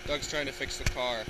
Doug's trying to fix the car.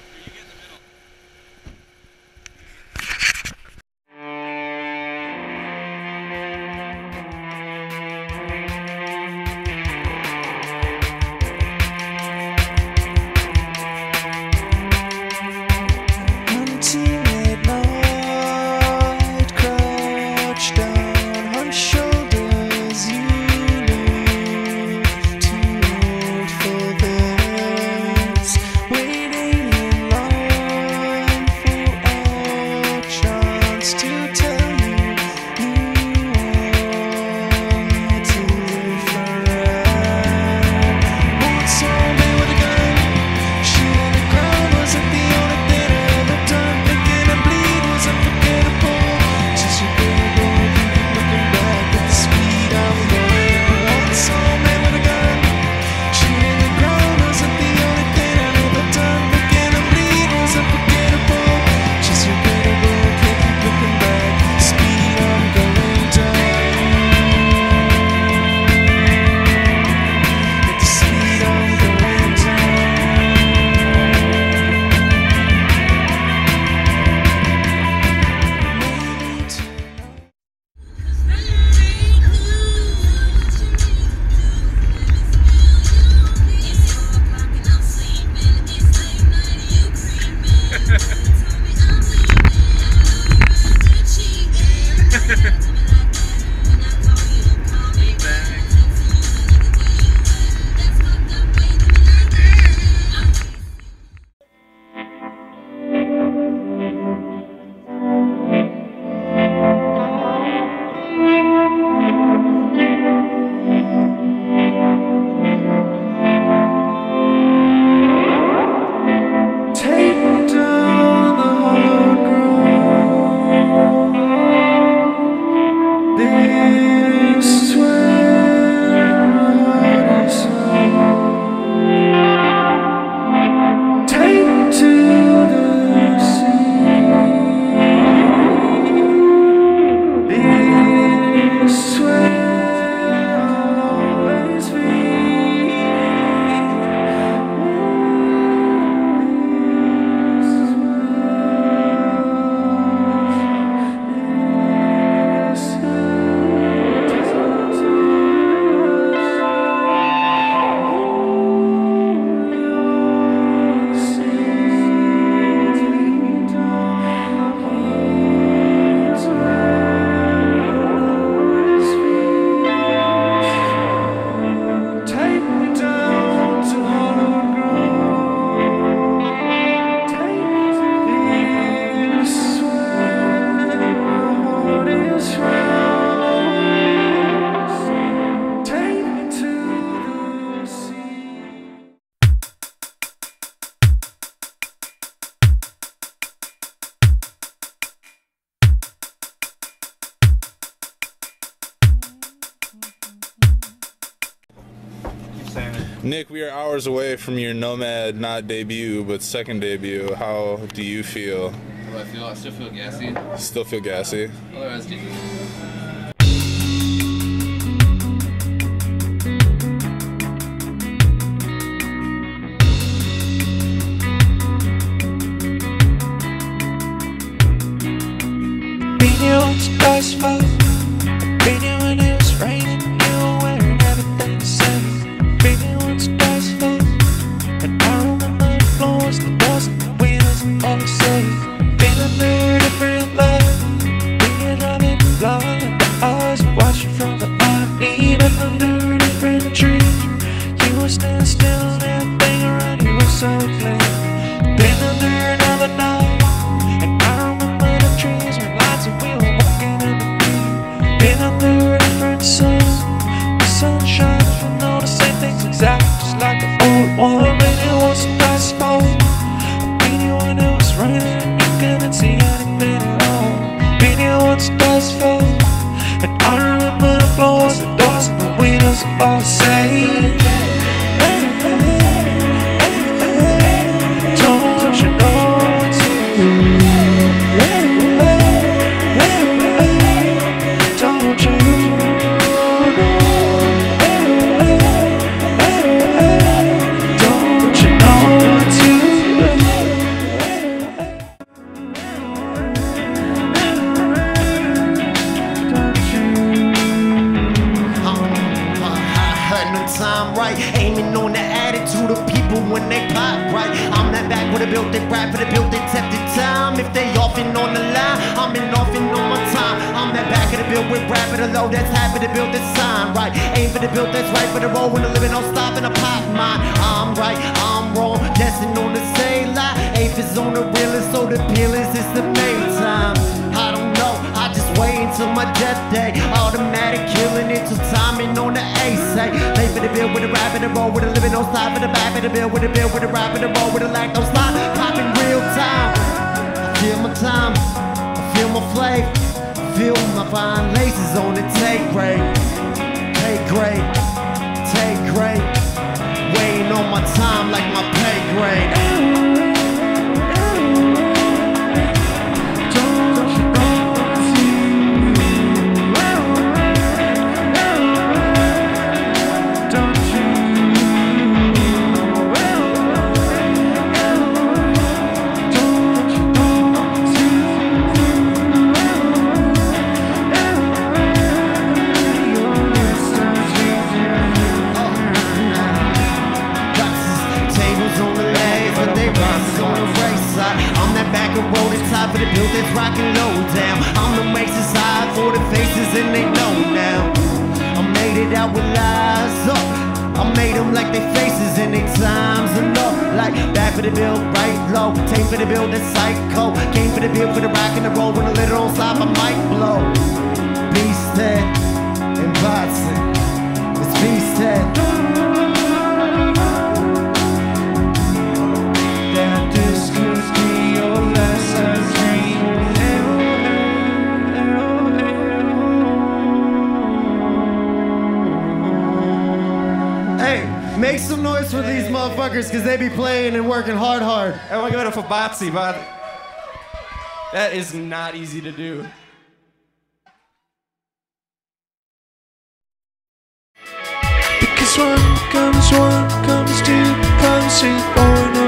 Nick, we are hours away from your Nomad, not debut, but second debut. How do you feel? How do I feel? I still feel gassy. Still feel gassy? Otherwise, and I remember the trees with lights and we were walking in the nothing on the line. I'm in nothing on my time. I'm that back of the bill with rapid or low that's happy to build this sign. Right, aim for the build that's right for the roll when the living don't stop in a pop mine. I'm right, I'm wrong, destined on the same line. Eighth is on the realest, so the peerless is the main time. I don't know, I just wait until my death day. Automatic killing it till timing on the ace. Hey, late for the bill with a rap in the roll, with a living on stop in the back of the bill with a rap in the roll, with a lack no slide, popping real time. I feel my time, I feel my flavor, I feel my fine laces on the take grade, take grade, take grade, waiting on my time like my pay grade. Top of the build that's rockin' low down. I'm the racist side for the faces and they know now. I made it out with lies up. I made them like they faces and they times enough. Like back for the bill, right low. Take for the bill, that's psycho. Came for the bill for the rock and the roll. When the lid on stop, I might blow. Beasthead and Botzy. It's Beasthead. Make some noise for these motherfuckers, cause they be playing and working hard. I want to give it up for Botzy, but that is not easy to do. Because one comes two, comes two.